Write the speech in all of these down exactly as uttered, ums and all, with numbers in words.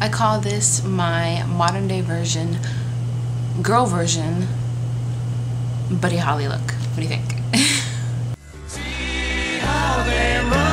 I call this my modern day version, girl version, Buddy Holly look. What do you think? See how they run.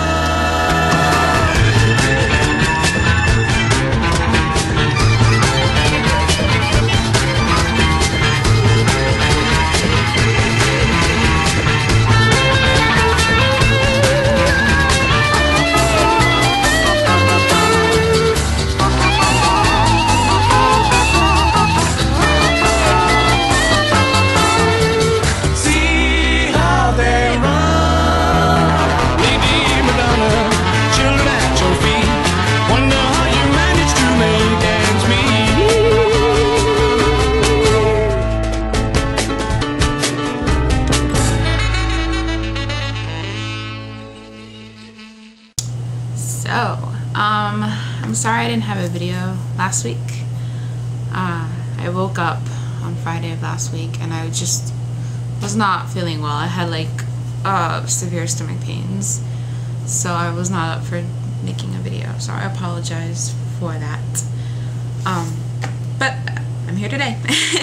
So, um, I'm sorry I didn't have a video last week. Uh, I woke up on Friday of last week and I just was not feeling well. I had like uh, severe stomach pains, so I was not up for making a video. So I apologize for that. Um, but I'm here today.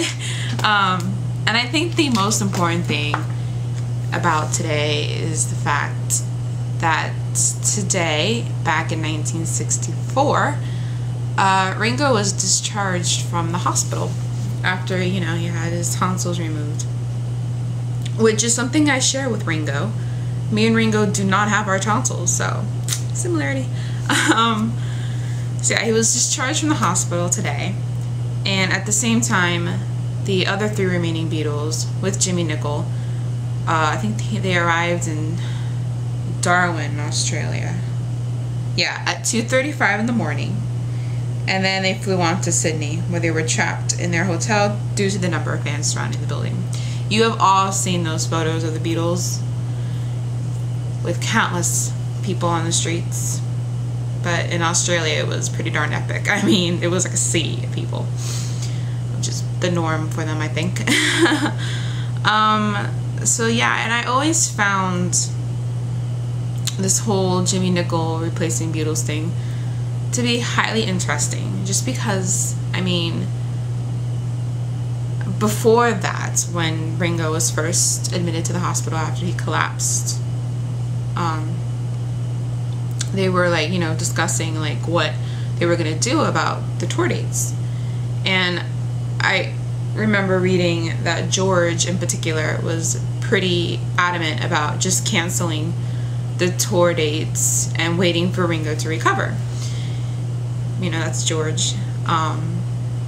um, and I think the most important thing about today is the fact that today, back in nineteen sixty-four, uh, Ringo was discharged from the hospital after, you know, he had his tonsils removed, which is something I share with Ringo. Me and Ringo do not have our tonsils, so similarity. Um, so yeah, he was discharged from the hospital today, and at the same time, the other three remaining Beatles, with Jimmy Nicol, uh, I think they arrived in Darwin, Australia. Yeah, at two thirty-five in the morning. And then they flew on to Sydney, where they were trapped in their hotel due to the number of fans surrounding the building. You have all seen those photos of the Beatles with countless people on the streets. But in Australia, it was pretty darn epic. I mean, it was like a sea of people, which is the norm for them, I think. um, so yeah, and I always found this whole Jimmy Nicol replacing Beatles thing to be highly interesting, just because, I mean, before that, when Ringo was first admitted to the hospital after he collapsed, um, they were like, you know, discussing like what they were gonna do about the tour dates. And I remember reading that George in particular was pretty adamant about just canceling the tour dates and waiting for Ringo to recover. You know, that's George. Um,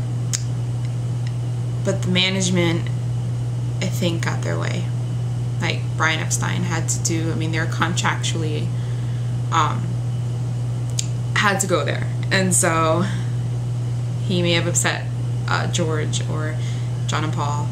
but the management, I think, got their way. Like, Brian Epstein had to do, I mean, they're contractually um, had to go there. And so he may have upset uh, George or John and Paul.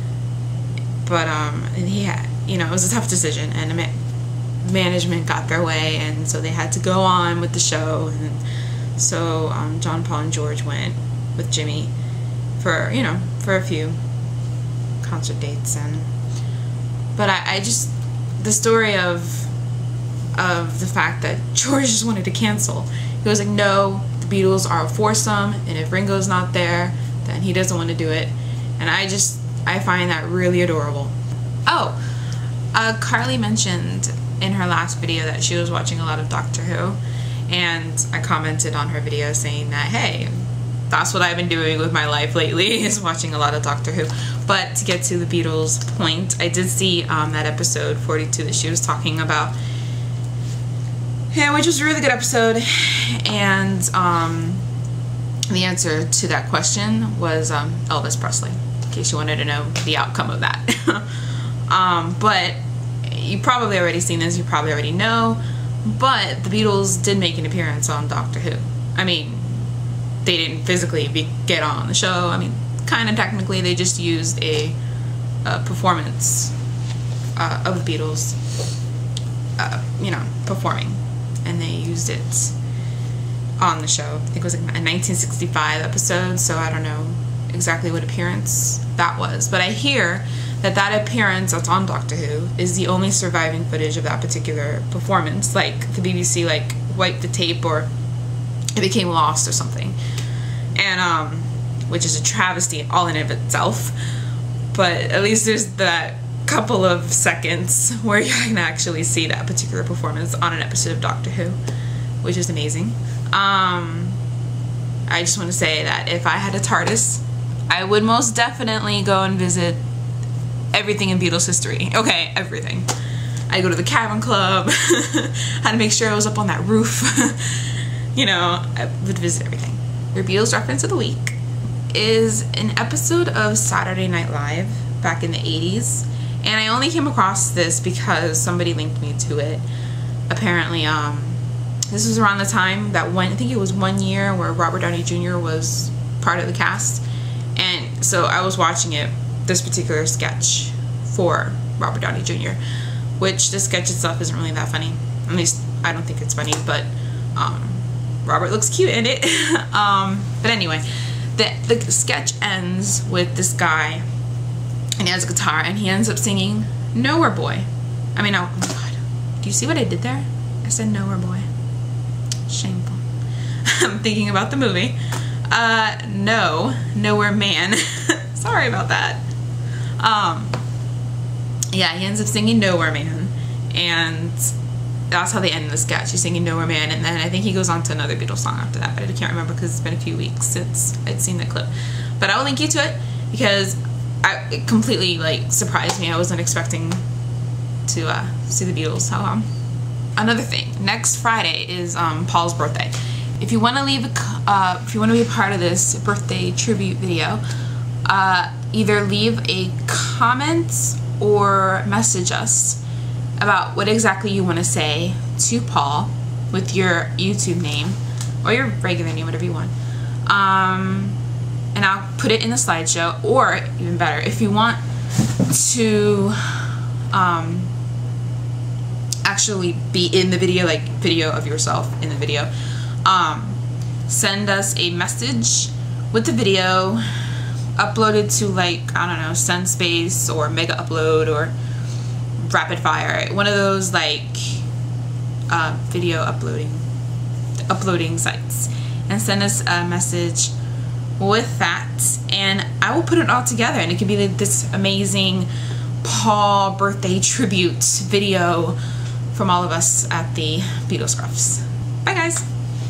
But um, and he had, you know, it was a tough decision, and management got their way, and so they had to go on with the show. And so um, John, Paul, and George went with Jimmy for, you know, for a few concert dates. And but I, I just, the story of of the fact that George just wanted to cancel. He was like, no, the Beatles are a foursome, and if Ringo's not there, then he doesn't want to do it. And I just, I find that really adorable. Oh, uh, Carly mentioned in her last video that she was watching a lot of Doctor Who, and I commented on her video saying that, hey, that's what I've been doing with my life lately, is watching a lot of Doctor Who. But to get to the Beatles point, I did see um, that episode forty-two that she was talking about, yeah, which was a really good episode. And um, the answer to that question was um, Elvis Presley, in case you wanted to know the outcome of that. um, but you probably already seen this, you probably already know, but the Beatles did make an appearance on Doctor Who. I mean, they didn't physically be, get on the show. I mean, kind of technically, they just used a, a performance uh, of the Beatles, uh, you know, performing, and they used it on the show. I think it was like a nineteen sixty-five episode, so I don't know exactly what appearance that was, but I hear that that appearance that's on Doctor Who is the only surviving footage of that particular performance. Like, the B B C like wiped the tape, or it became lost or something. and um, which is a travesty all in of itself. But at least there's that couple of seconds where you can actually see that particular performance on an episode of Doctor Who, which is amazing. Um, I just want to say that if I had a TARDIS, I would most definitely go and visit everything in Beatles history. Okay, everything. I'd go to the Cavern Club, had to make sure I was up on that roof. You know, I would visit everything. Your Beatles reference of the week is an episode of Saturday Night Live back in the eighties. And I only came across this because somebody linked me to it. Apparently, um, this was around the time that one, I think it was one year where Robert Downey Junior was part of the cast. And so I was watching it, this particular sketch for Robert Downey Junior, which the sketch itself isn't really that funny. At least I don't think it's funny, but um, Robert looks cute in it. um, but anyway, the, the sketch ends with this guy, and he has a guitar, and he ends up singing Nowhere Boy. I mean, oh, oh my god. Do you see what I did there? I said Nowhere Boy. Shameful. I'm thinking about the movie. Uh, no. Nowhere Man. Sorry about that. Um, yeah, he ends up singing Nowhere Man, and that's how they end the sketch. He's singing Nowhere Man, and then I think he goes on to another Beatles song after that, but I can't remember because it's been a few weeks since I'd seen the clip. But I'll link you to it because I, it completely like surprised me. I wasn't expecting to uh, see the Beatles. So, um, another thing, next Friday is um, Paul's birthday. If you want to leave, a, uh, if you want to be a part of this birthday tribute video, uh, either leave a comment or message us about what exactly you want to say to Paul with your YouTube name or your regular name, whatever you want. Um, and I'll put it in the slideshow, or even better, if you want to um, actually be in the video, like video of yourself in the video, um, send us a message with the video uploaded to, like, I don't know, SendSpace or Mega Upload or Rapid Fire, one of those like uh, video uploading uploading sites, and send us a message with that, and I will put it all together, and it could be like this amazing Paul birthday tribute video from all of us at the BeatleScruffs. Bye guys.